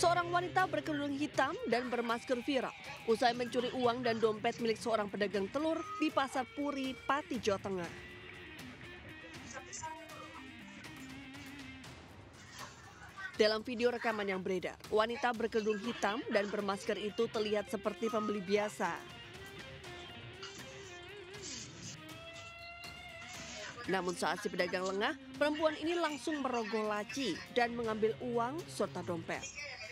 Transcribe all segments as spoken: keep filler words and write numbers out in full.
Seorang wanita berkerudung hitam dan bermasker viral usai mencuri uang dan dompet milik seorang pedagang telur di Pasar Puri, Pati, Jawa Tengah. Dalam video rekaman yang beredar, wanita berkerudung hitam dan bermasker itu terlihat seperti pembeli biasa. Namun saat si pedagang lengah, perempuan ini langsung merogoh laci dan mengambil uang serta dompet.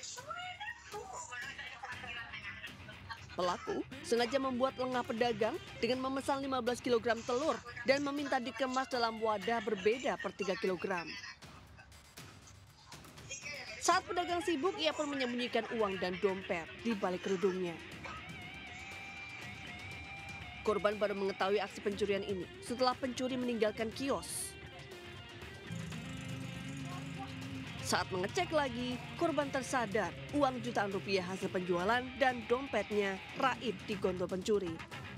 Pelaku sengaja membuat lengah pedagang dengan memesan lima belas kilogram telur dan meminta dikemas dalam wadah berbeda per tiga kilogram. Saat pedagang sibuk, ia pun menyembunyikan uang dan dompet di balik kerudungnya. Korban baru mengetahui aksi pencurian ini setelah pencuri meninggalkan kios. Saat mengecek lagi, korban tersadar uang jutaan rupiah hasil penjualan dan dompetnya raib di gondol pencuri.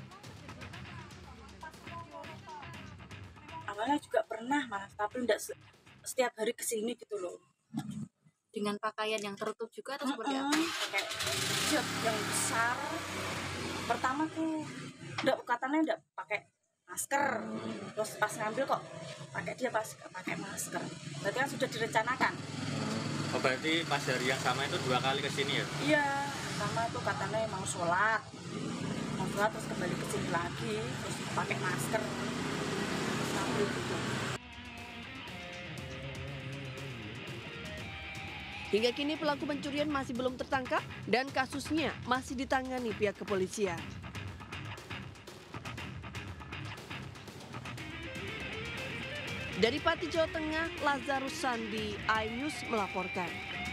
Awalnya juga pernah mas, tapi tidak setiap hari kesini gitu loh. Dengan pakaian yang tertutup juga atau seperti apa? Pakai jas yang besar. Pertama tuh udah katanya udah pakai masker, terus pas ngambil kok pakai dia pas pakai masker. Berarti kan sudah direncanakan. Oh, berarti pas hari yang sama itu dua kali kesini ya? Iya, sama tuh katanya mau sholat, mau sholat terus kembali ke sini lagi, terus pakai masker, terus ngambil gitu. Hingga kini pelaku pencurian masih belum tertangkap dan kasusnya masih ditangani pihak kepolisian. Dari Pati, Jawa Tengah, Lazarus Sandi, iNews melaporkan.